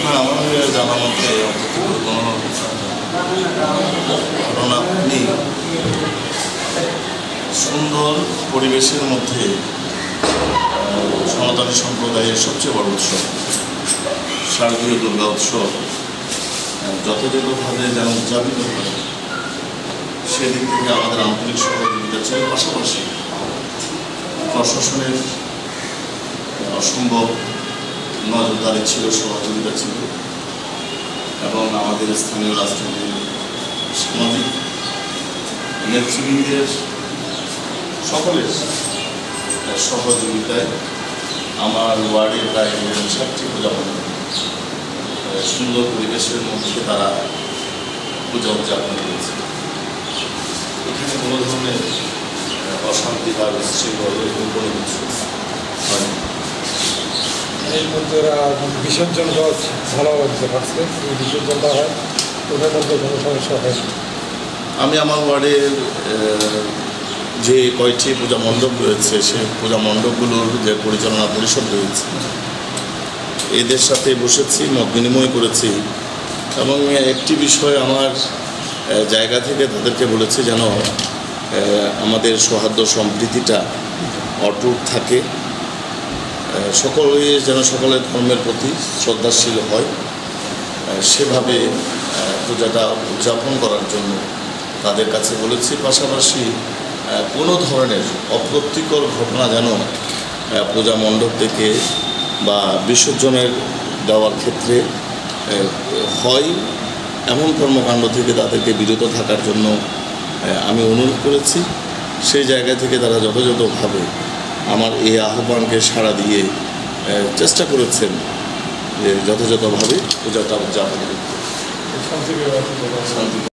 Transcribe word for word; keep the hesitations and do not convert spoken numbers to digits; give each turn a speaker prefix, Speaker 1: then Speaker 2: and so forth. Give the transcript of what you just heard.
Speaker 1: না, আমার জানা মতে কোনো ঘটনা নেই। সুন্দর পরিবেশের মধ্যে সনাতনী সম্প্রদায়ের সবচেয়ে বড় উৎসব শারদীয় দুর্গা উৎসব যথাযথভাবে যেন উদযাপিত হয় সেদিক থেকে আমাদের আন্তরিক সহযোগিতা ছিল। পাশাপাশি প্রশাসনের অসম্ভব নজরদারি ছিল, সহযোগিতা ছিল এবং আমাদের স্থানীয় রাজনৈতিক সামাজিক নেতৃবৃন্দের সকলের সহযোগিতায় আমার ওয়ার্ডে প্রায় সাতটি পূজা মণ্ডপ সুন্দর পরিবেশের মধ্যে তারা পূজা উদযাপন করেছে। এখানে কোনো ধরনের অশান্তি বা বিশৃঙ্খল এরকম কোনো কিছু হয়।
Speaker 2: এর মধ্যে ওরা বিসর্জন ভালো হতে পারছে, বিসর্জনটা হয় ওটার মধ্যে কোনো সমস্যা হয়।
Speaker 1: আমি আমার ওয়ার্ডের যে কয়েকটি পূজা মণ্ডপ রয়েছে সেই পূজা মণ্ডপগুলোর যে পরিচালনা পরিষদ রয়েছে এদের সাথে বসেছি, মত বিনিময় করেছি এবং একটি বিষয় আমার জায়গা থেকে তাদেরকে বলেছি যেন আমাদের সৌহার্দ্য সম্প্রীতিটা অটুট থাকে, সকলে যেন সকলের ধর্মের প্রতি শ্রদ্ধাশীল হয়, সেভাবে পূজাটা উদযাপন করার জন্য তাদের কাছে বলেছি। পাশাপাশি কোনো ধরনের অপ্রীতিকর ঘটনা যেন পূজা মণ্ডপ থেকে বা বিসর্জনের দেওয়ার ক্ষেত্রে হয় এমন কর্মকাণ্ড থেকে তাদেরকে বিরত থাকার জন্য আমি অনুরোধ করেছি। সেই জায়গা থেকে তারা যথাযথভাবে আমার এই আহ্বানকে সাড়া দিয়ে চেষ্টা করেছেন যে যথাযথভাবে পূজাটা উদযাপন করতে।